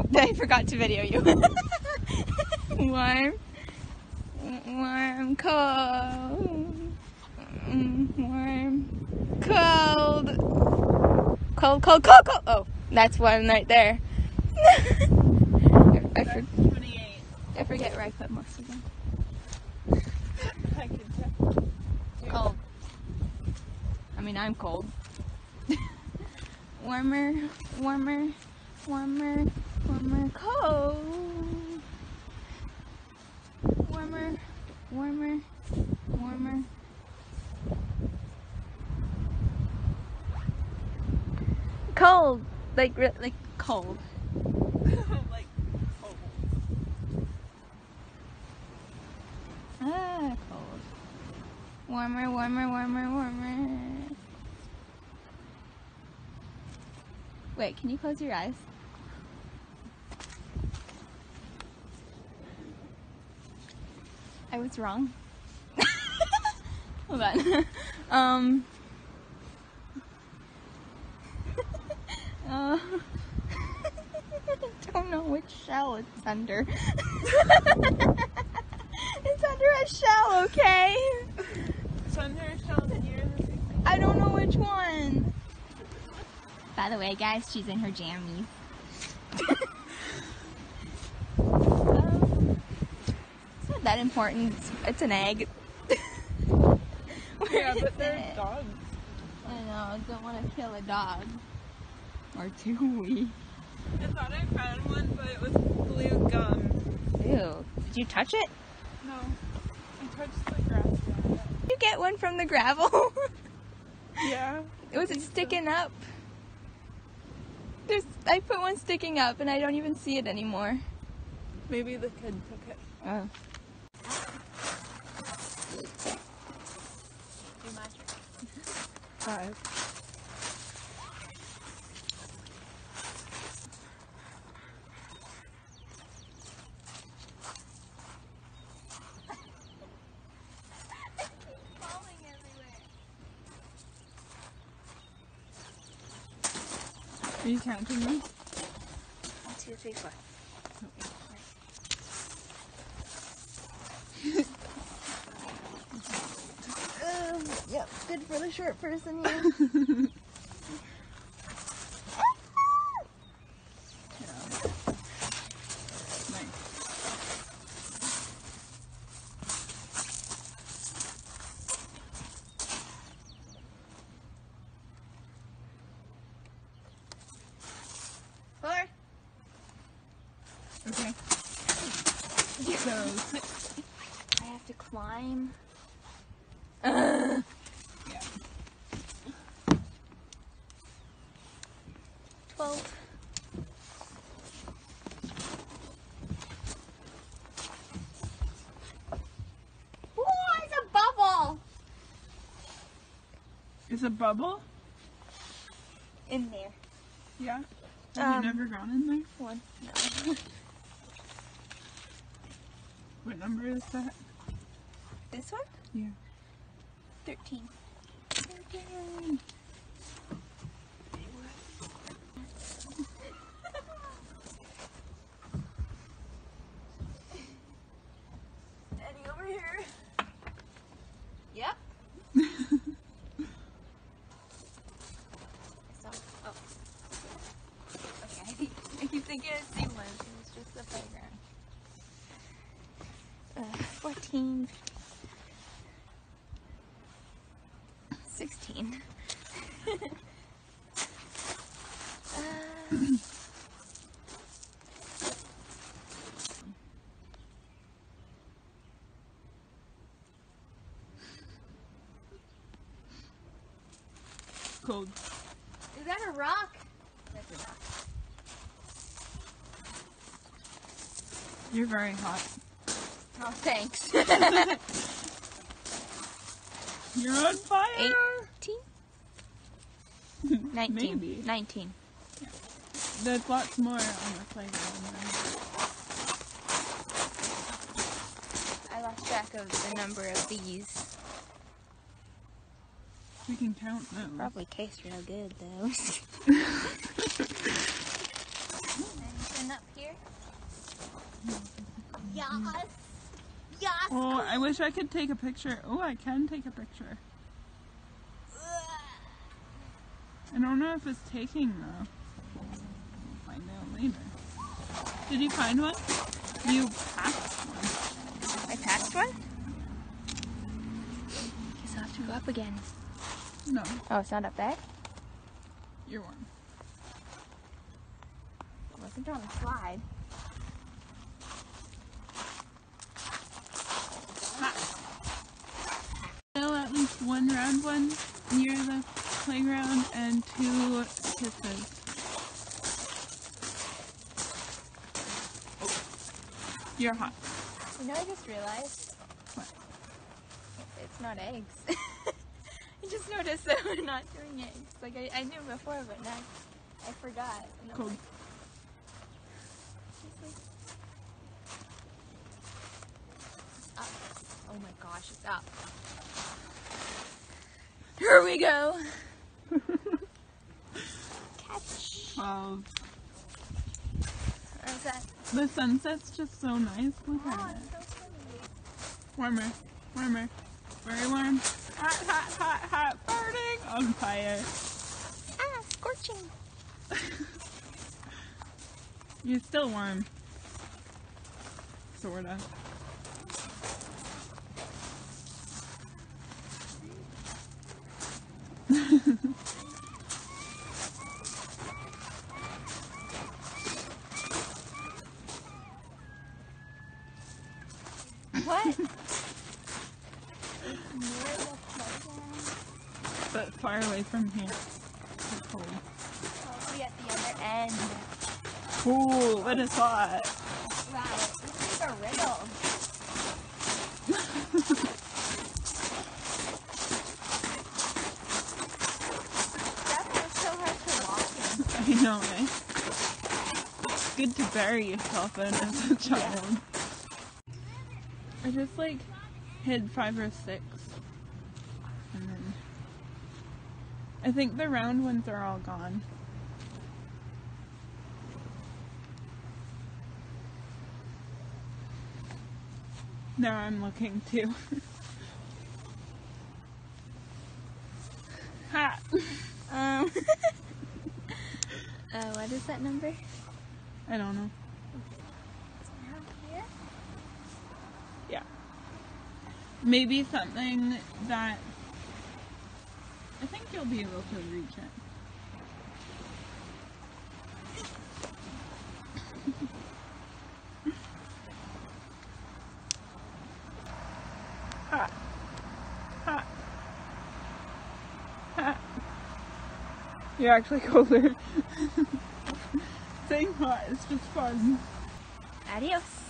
Oh, I forgot to video you. Warm, warm, cold, warm, cold, cold, cold, cold, cold. Oh, that's one right there. I forget where I put most of them. I can check. Cold. I mean, I'm cold. Warmer, warmer, warmer, warmer, cold. Warmer, warmer, warmer. Cold, like cold. Like cold. Ah, cold. Warmer, warmer, warmer, warmer. Wait, can you close your eyes? I was wrong. Hold on. I don't know which shell it's under. It's under a shell, okay? It's under a shell that you're in the same thing. I don't know which one. By the way, guys, she's in her jammies. It's not that important. It's an egg. Yeah, but they're dogs. I know. I don't want to kill a dog. Or two. I thought I found one, but it was blue gum. Ew. Did you touch it? No. I touched the grass around it. Did you get one from the gravel? Yeah. Was it sticking up? I put one sticking up and I don't even see it anymore. Maybe the kid took it. Oh. Do magic. 5. Are you counting them? 1, 2, 3, 4. Yep, good for the short person here. Nice. Four. Okay. So, I have to climb. yeah. 12. Ooh, it's a bubble Is a bubble? in there. Yeah. Have you never gone in there? One. No. What number is that? This one? Yeah. 13. 13. Eddie, over here. Yep. So, oh. Okay, I keep thinking it's seamless. It's just the playground. 14. 16. Cold. Is that a rock? That's a rock. You're very hot. Oh, thanks. You're on fire! 18? 19. Maybe. 19. There's lots more on the playground then. I lost track of the number of these. We can count those. Probably taste real good though. 9, 10, one up here? Yes! Yes! Oh, I wish I could take a picture. Oh, I can take a picture. I don't know if it's taking though. We'll find out later. Did you find one? You passed one. I passed one? Guess I'll have to go up again. No, Oh, it's not up there? you're one. It wasn't on the slide. Still at least one round one near the playground and 2 kisses. You're hot. You know, I just realized What? it's not eggs. I just noticed that we're not doing eggs. Like, I knew before, but now I forgot. And I'm Cold. like, seriously? It's up. Oh my gosh, it's up. Here we go. Catch. 12. Where's that? The sunset's just so nice. Look Oh, at it. it's so pretty. Warmer, warmer, very warm. Hot, hot, hot, hot, burning on fire. Ah, scorching. You're still warm. Sorta. What? It's near the playground. But far away from here. It's cold. Probably at the other end. Ooh, but it's hot. Wow, this is a riddle. That was so hard to walk in. I know, eh? It's good to bury yourself in as a child. I just like hid 5 or 6. And then I think the round ones are all gone. Now I'm looking too. Ha! What is that number? I don't know. Around here? Yeah. Maybe something that I think you'll be able to reach it. Ha! Ha! Ha! You're actually colder. Saying hot is just fun. Adios.